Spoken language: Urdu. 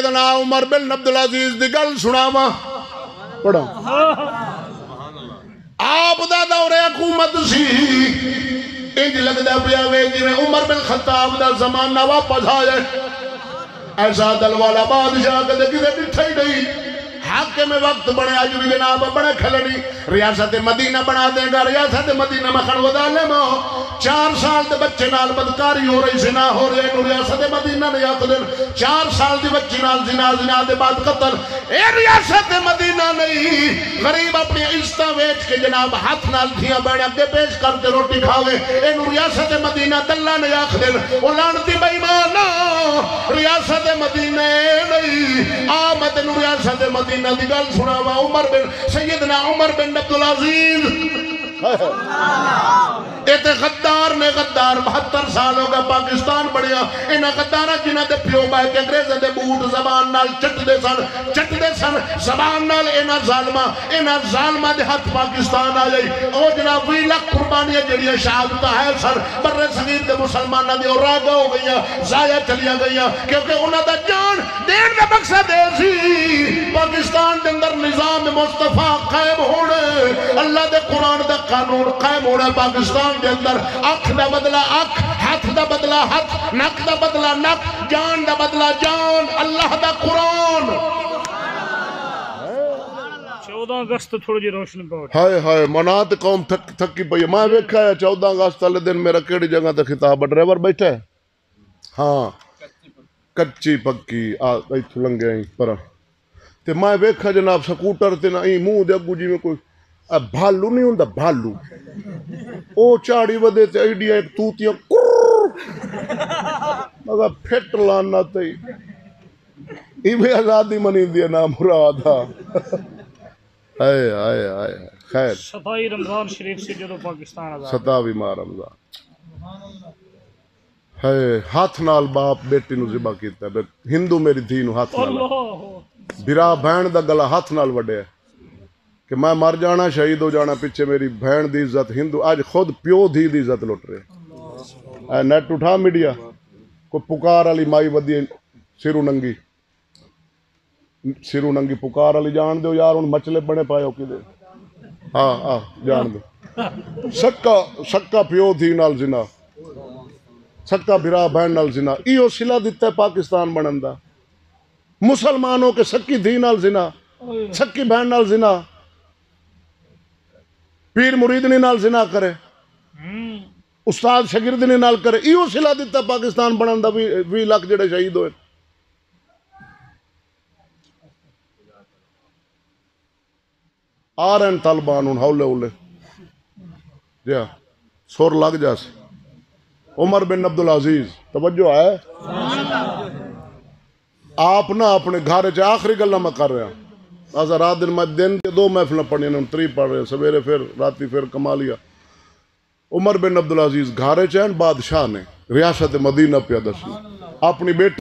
سیدنا عمر بن عبدالعزیز دی گل سناواں پڑھو آپ دا دور حکومت سی انج لگدا پیا وے جویں عمر بن خطاب دا زمانہ واپس آیا ایسا دل والا بادشاہ کدے کدے ڈٹھا ہی نہیں حاکم وقت بنے آج بھی جناب بڑے کھلڑی ریاست مدینہ بنا دے گا ریاست مدینہ مخن وظالم 4 سال دے بچے نال بدکاری ہو رہی زنا ہو رہی انہوں ریاست مدینہ نے یاد دن 4 سال دے بچے نال زنا دے بعد قتل اے ریاست مدینہ نہیں غریب اپنی عزتہ ویچ کے جناب ہاتھ نال دھیاں بیڑے اگے پیش کرتے روٹی کھاوے انہوں ریاست مدینہ دلہ نے یاد دن وہ لانتی بیمانا ریاست مدینہ نہیں آمد انہوں ریاست مدینہ دی گل سناوا عمر بن سیدنا عمر بن عبدالعزیز ایتے غدار نے غدار 72 سال ہوگا پاکستان بڑھیا انہا غدارہ جنہ دے پیو بائے کے انگریزیں دے بوٹ زبان نال چٹ دے سن زبان نال انہا ظالمہ دے ہاتھ پاکستان آ جائی او جناب 20 لاکھ قربانیاں جڑیاں شہادتہ ہے سر برے صغیر دے مسلمانہ دے اور راگہ ہو گئیاں ضائع چلیا گئیاں کیونکہ انہا دا جان دین دا مقصد ہے سی پاکستان دے اندر نظام مصطفیٰ قائم ہونے اللہ دے قرآن دا قانون قائم ہونا پاکستان کے اندر اکھ دا بدلہ اکھ ہاتھ دا بدلہ ہاتھ نک دا بدلہ نک جان دا بدلہ جان اللہ دا قرآن 14 اگست تھوڑی جی روشن پاؤ ہائے ہائے منات قوم تھکی پئی میں ویکھا ہے 14 اگست والے دن میرا کیڑی جگہ تے خطاب ڈرائیور بیٹھا ہے ہاں کچی پکی ایتھوں لنگے آئی پر تے میں ویکھا جناب سکوٹر تے نہ منہ دے اگوں جی میں کوئی بھالو نہیں ہوندا بھالو او چاڑی ودے تے ایڈیاں ایک توتیاں مگر پھٹ لانا تے ایویں آزادی منی دیا نام مراد آئے خیر 27 رمضان شریف سے جدو پاکستان آزاد 27 ماہ رمضان ہے ہاتھ نال باپ بیٹی نو ذبح کیتا ہے ہندو میری دھی نو ہاتھ نال بھرا بہن دا گلا ہاتھ نال وڈیا کہ میں مر جانا شہید ہو جانا پیچھے میری بہن دی عزت ہندو آج خود پیو دھی دی عزت لٹ رہے نیٹ اٹھا میڈیا کوئی پکار علی مائی ودی سرو ننگی پکار علی جان دو یار ان مچلے بنے پائے ہو کی دے ہاں جان دو سکا پیو دھی نال زنا سکا بھرا بہن نال زنا ایو صلہ دیتا ہے پاکستان بنندا مسلمانوں کے سکی دھی نال زنا سکی بہن نال زنا پیر مریدنی نال زنا کرے استاد شاگردنی نال کرے ایو صلہ دیتا پاکستان بنندا 20 لاکھ جڑے شہید ہوئے آ رہے ہیں طالبان ان ہولے جا سور لگ جا سے عمر بن عبدالعزیز توجہ ہے آپ نہ اپنے گھر چ آخری گلا میں کر رہا ہوں آزا رات دن میں دن کے 2 محفلیں پڑھنی ہیں 3 پڑھ رہے ہیں سویرے پھر راتی پھر کمالیا عمر بن عبدالعزیز گھر چ بادشاہ نے ریاست مدینہ پہ دسنا اپنی بیٹی